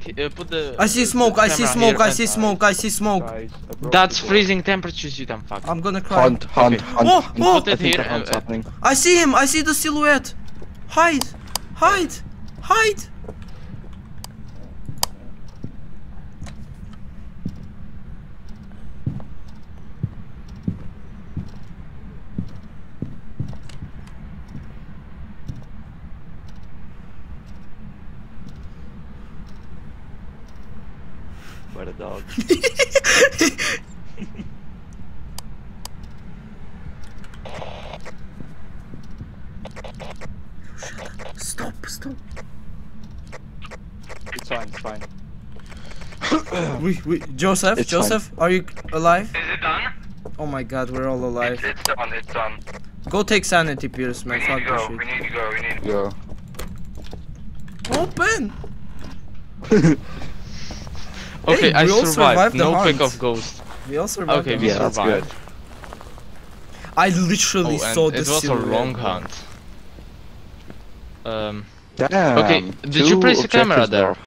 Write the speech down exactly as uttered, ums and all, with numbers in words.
uh, put the. I see smoke, I see camera smoke, here I and- see smoke, I see smoke. Guys, I broke That's the door. freezing temperatures, you dumb fuck. I'm gonna cry. Hunt, hunt, Okay. hunt. Oh, hunt. oh! Put it I think here, the hunt's uh, uh, happening. I see him, I see the silhouette. Hide, hide, hide. By the dog. Stop, stop. It's fine, it's fine. We, we, Joseph, It's Joseph, are you alive? Is it done? Oh my god, we're all alive. It's done, it's done. Go take sanity pills, man. Fuck that shit. need to go, we need to Go. Open! Okay, Hey, I we all survived. survived the No hunt. pick of ghost. We all survived. Okay, the we Yeah, hunt. that's good. survived. I literally Oh, saw and the it was a silhouette. long hunt. Um. Damn. Okay, did you two place a camera objectives there?